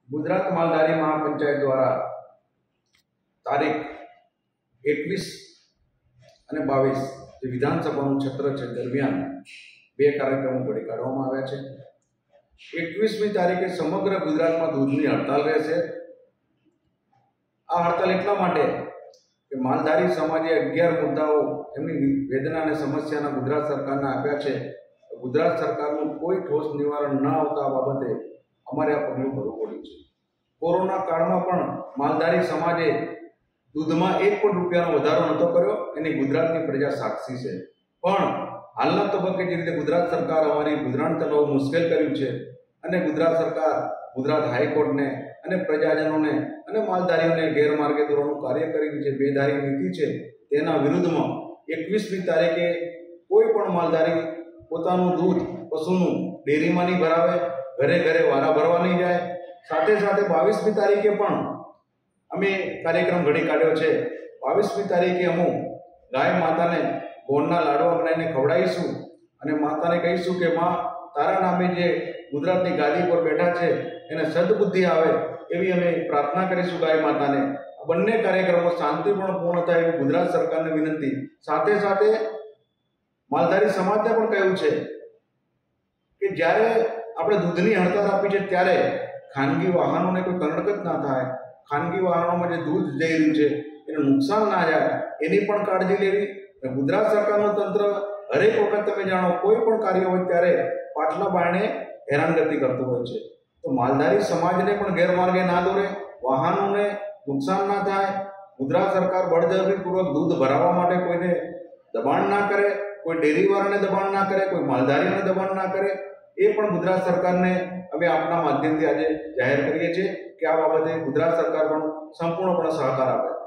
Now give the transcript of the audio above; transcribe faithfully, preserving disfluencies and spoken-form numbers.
गुजरात मालधारी महापंचायत द्वारा तारीख एकवीस અને બાવીસ જે વિધાનસભાનું છત્ર છે દરમિયાન બે કાર્યક્રમો ઘડી કાઢવામાં આવ્યા છે। એકવીસમી તારીખે સમગ્ર ગુજરાતમાં દૂધની હડતાલ રહેશે। આ હડતાલ એટલા માટે કે માલધારી સમાજે અગિયાર મુદ્દાઓ એમની વેદના અને સમસ્યાના ગુજરાત સરકારને આપ્યા છે। ગુજરાત સરકારનું કોઈ ઠોસ નિવારણ ન આવતા બાબતે અમારે આ પગલું ભરવું પડ્યું છે। કોરોના કાળમાં પણ માલધારી સમાજે दूधમાં एक પણ રૂપિયાનો વધારો નતો કર્યો, એની ગુજરાતની પ્રજા સાક્ષી છે। પણ હાલના તબક્કે જે રીતે ગુજરાત સરકાર અમારી ગુજરાન ચલાવવું મુશ્કેલ કર્યું છે અને ગુજરાત સરકાર ગુજરાત હાઈકોર્ટને અને પ્રજાજનોને અને માલધારીઓને ગેરમાર્ગે દોરવાનું કાર્ય કર્યું છે, બેદારી નીતિ છે, તેના વિરુદ્ધમાં એકવીસમી તારીખે કોઈ પણ માલધારી પોતાનું દૂધ પશુનું ડેરીમાં નહીં ભરાવે, ઘરે ઘરે વારા ભરવા નહીં જાય। સાથે સાથે બાવીસમી તારીખે પણ અમે કાર્યक्रम घड़ी काढ़्यो छे। बावीसमी तारीखे अमु गाय माता ने गोळना लाडवा बनावीने खवडावीशुं अने माता ने कहीशुं के मां तारा नामे जे गुजरातनी गादी पर बैठा छे एने सद्बुद्धि आवे एवी अमे प्रार्थना करीशुं गाय माता ने। बंने कार्यक्रमों शांतिपूर्ण पूर्ण थाय एवी गुजरात सरकार ने विनंती। साथे साथे मालधारी समाजने पण कह्युं छे के ज्यारे आपणे दूधनी हड़ताल आपी छे त्यारे खानगी वाहनोने कोई करणकत ना थाय, खानगी वाहनों में जो दूध जई रह्युं छे एने नुकसान ना जाए एनी पण काळजी लेवी। गुजरात सरकारनुं तंत्र हरेक वखत तमे जाणो कोई पण कार्य होय त्यारे पाटला बारणे हैरानगति करतुं होय छे। तो मालधारी समाजने पण गैरमार्गे ना दोरे, वाहनोने नुकसान ना थाय, गुजरात सरकार बळजबरीपूर्वक दूध भरावा माटे कोईने दबाण ना करे, कोई डेरीवाळाने दबाण ना करे, कोई मालधारीने दबाण ना करे। ए पण गुजरात सरकारने अमे आपना माध्यमथी आजे जाहेर करीए छीए के आ बाबते गुजरात सरकार पण संपूर्णपणे सहकार आपे।